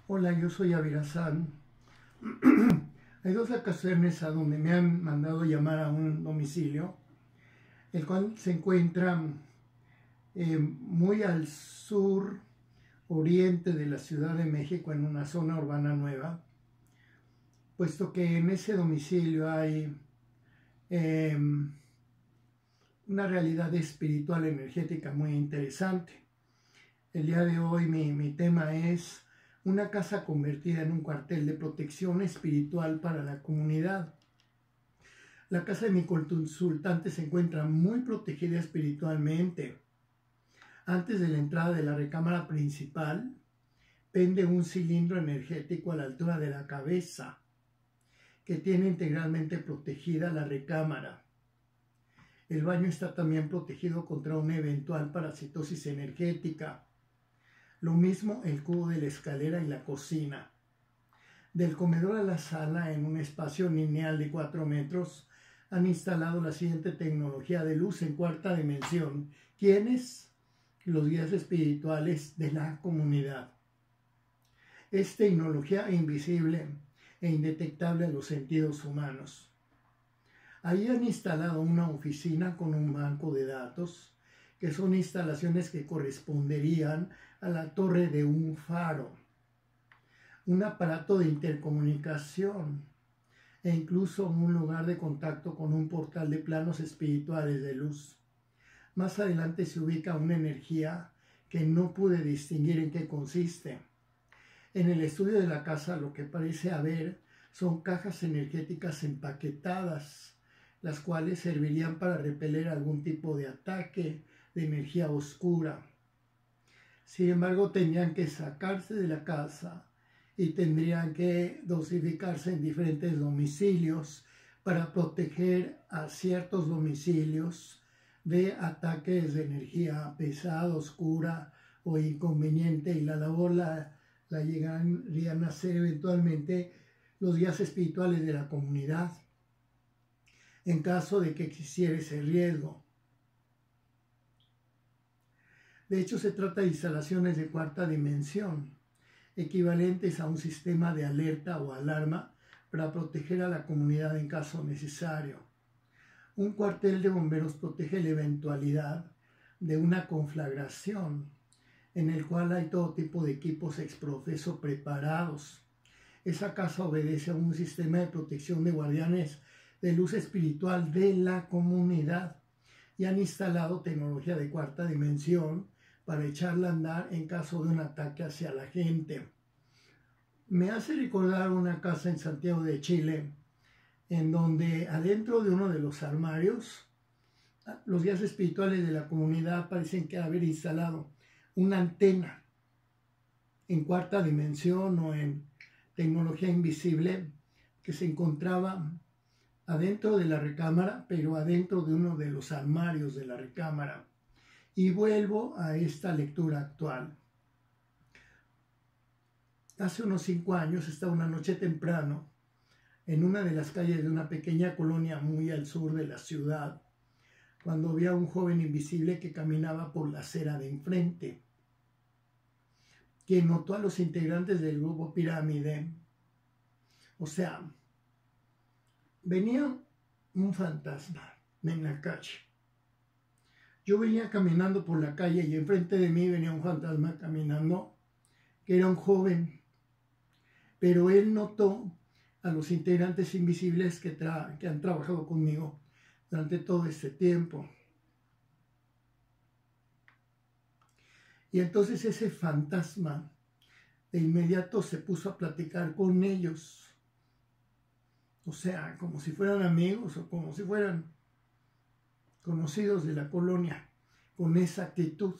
Hola, yo soy Avirazán. Hay dos ocasiones a donde me han mandado llamar a un domicilio, el cual se encuentra muy al sur oriente de la Ciudad de México, en una zona urbana nueva, puesto que en ese domicilio hay una realidad espiritual energética muy interesante. El día de hoy mi tema es una casa convertida en un cuartel de protección espiritual para la comunidad. La casa de mi consultante se encuentra muy protegida espiritualmente. Antes de la entrada de la recámara principal, pende un cilindro energético a la altura de la cabeza, que tiene integralmente protegida la recámara. El baño está también protegido contra una eventual parasitosis energética. Lo mismo el cubo de la escalera y la cocina. Del comedor a la sala, en un espacio lineal de 4 metros, han instalado la siguiente tecnología de luz en cuarta dimensión. ¿Quiénes? Los guías espirituales de la comunidad. Es tecnología invisible e indetectable a los sentidos humanos. Ahí han instalado una oficina con un banco de datos, que son instalaciones que corresponderían a la torre de un faro, un aparato de intercomunicación e incluso un lugar de contacto con un portal de planos espirituales de luz. Más adelante se ubica una energía que no pude distinguir en qué consiste. En el estudio de la casa lo que parece haber son cajas energéticas empaquetadas, las cuales servirían para repeler algún tipo de ataque de energía oscura. Sin embargo, tendrían que sacarse de la casa y tendrían que dosificarse en diferentes domicilios para proteger a ciertos domicilios de ataques de energía pesada, oscura o inconveniente, y la labor la llegarían a hacer eventualmente los guías espirituales de la comunidad en caso de que existiera ese riesgo. De hecho, se trata de instalaciones de cuarta dimensión, equivalentes a un sistema de alerta o alarma para proteger a la comunidad en caso necesario. Un cuartel de bomberos protege la eventualidad de una conflagración, en el cual hay todo tipo de equipos exprofeso preparados. Esa casa obedece a un sistema de protección de guardianes de luz espiritual de la comunidad y han instalado tecnología de cuarta dimensión para echarla a andar en caso de un ataque hacia la gente. Me hace recordar una casa en Santiago de Chile, en donde adentro de uno de los armarios, los guías espirituales de la comunidad parecen que haber instalado una antena en cuarta dimensión o en tecnología invisible que se encontraba adentro de la recámara, pero adentro de uno de los armarios de la recámara. Y vuelvo a esta lectura actual. Hace unos 5 años, estaba una noche temprano, en una de las calles de una pequeña colonia muy al sur de la ciudad, cuando vi a un joven invisible que caminaba por la acera de enfrente, que notó a los integrantes del grupo Pirámide. O sea, venía un fantasma en la calle. Yo venía caminando por la calle y enfrente de mí venía un fantasma caminando, que era un joven. Pero él notó a los integrantes invisibles que han trabajado conmigo durante todo este tiempo. Y entonces ese fantasma de inmediato se puso a platicar con ellos. O sea, como si fueran amigos o como si fueran conocidos de la colonia, con esa actitud.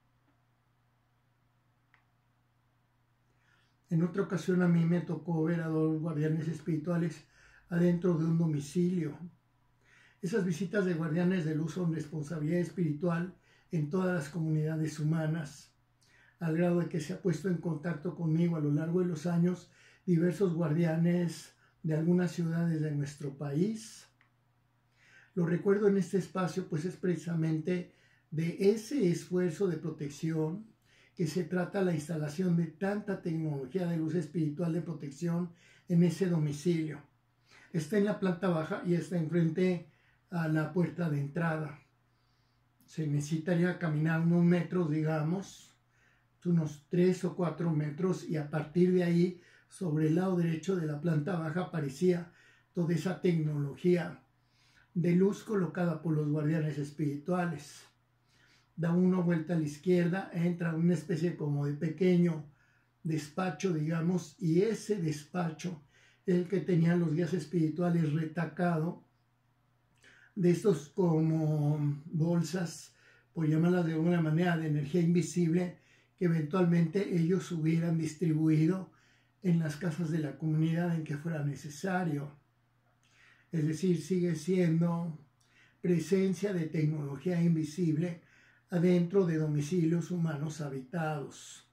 En otra ocasión a mí me tocó ver a 2 guardianes espirituales adentro de un domicilio. Esas visitas de guardianes de luz son responsabilidad espiritual en todas las comunidades humanas, al grado de que se ha puesto en contacto conmigo a lo largo de los años diversos guardianes de algunas ciudades de nuestro país. Lo recuerdo en este espacio, pues es precisamente de ese esfuerzo de protección que se trata la instalación de tanta tecnología de luz espiritual de protección en ese domicilio. Está en la planta baja y está enfrente a la puerta de entrada. Se necesitaría caminar unos metros, digamos, unos 3 o 4 metros, y a partir de ahí, sobre el lado derecho de la planta baja, aparecía toda esa tecnología de luz colocada por los guardianes espirituales. Da una vuelta a la izquierda, entra en una especie como de pequeño despacho, digamos, y ese despacho, el que tenían los guías espirituales retacado de estos como bolsas, por llamarlas de alguna manera, de energía invisible, que eventualmente ellos hubieran distribuido en las casas de la comunidad en que fuera necesario. Es decir, sigue siendo presencia de tecnología invisible adentro de domicilios humanos habitados.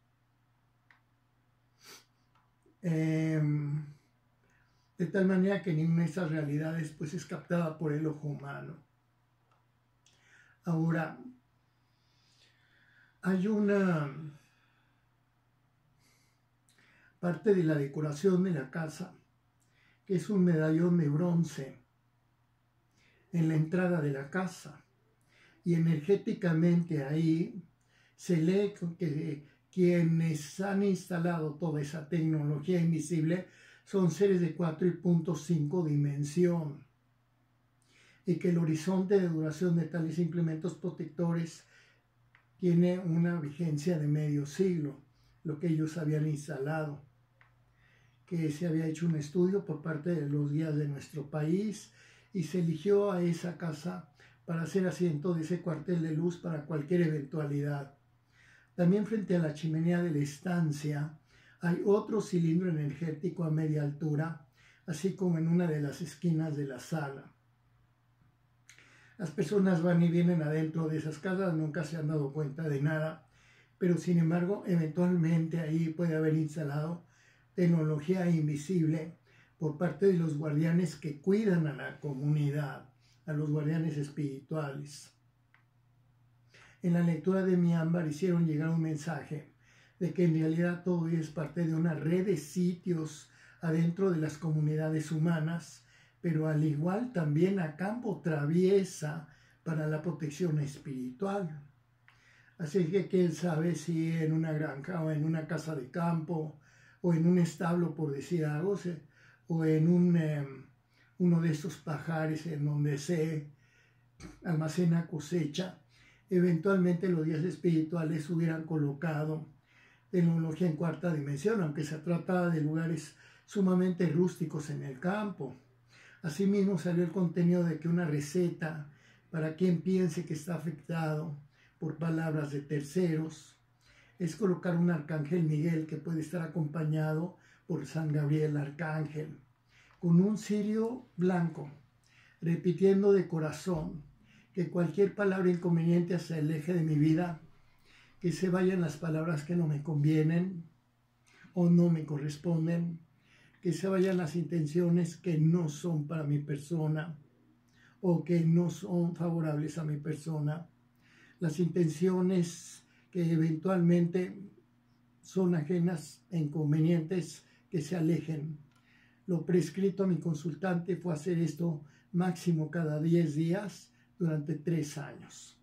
De tal manera que ninguna de esas realidades pues es captada por el ojo humano. Ahora, hay una parte de la decoración de la casa que es un medallón de bronce en la entrada de la casa, y energéticamente ahí se lee que quienes han instalado toda esa tecnología invisible son seres de 4.5 dimensión, y que el horizonte de duración de tales implementos protectores tiene una vigencia de medio siglo, lo que ellos habían instalado, que se había hecho un estudio por parte de los guías de nuestro país y se eligió a esa casa para hacer asiento de ese cuartel de luz para cualquier eventualidad. También frente a la chimenea de la estancia hay otro cilindro energético a media altura, así como en una de las esquinas de la sala. Las personas van y vienen adentro de esas casas, nunca se han dado cuenta de nada, pero sin embargo, eventualmente ahí puede haber instalado tecnología invisible por parte de los guardianes que cuidan a la comunidad, a los guardianes espirituales. En la lectura de mi ámbar hicieron llegar un mensaje de que en realidad todo es parte de una red de sitios adentro de las comunidades humanas, pero al igual también a campo traviesa para la protección espiritual. Así que quién sabe si en una granja o en una casa de campo o en un establo, por decir algo, o en uno de estos pajares en donde se almacena cosecha, eventualmente los guías espirituales hubieran colocado tecnología en cuarta dimensión, aunque se trataba de lugares sumamente rústicos en el campo. Asimismo salió el contenido de que una receta para quien piense que está afectado por palabras de terceros es colocar un arcángel Miguel, que puede estar acompañado por San Gabriel Arcángel, con un cirio blanco, repitiendo de corazón que cualquier palabra inconveniente se aleje de mi vida, que se vayan las palabras que no me convienen o no me corresponden, que se vayan las intenciones que no son para mi persona o que no son favorables a mi persona, las intenciones que eventualmente son ajenas e inconvenientes, que se alejen. Lo prescrito a mi consultante fue hacer esto máximo cada 10 días durante 3 años.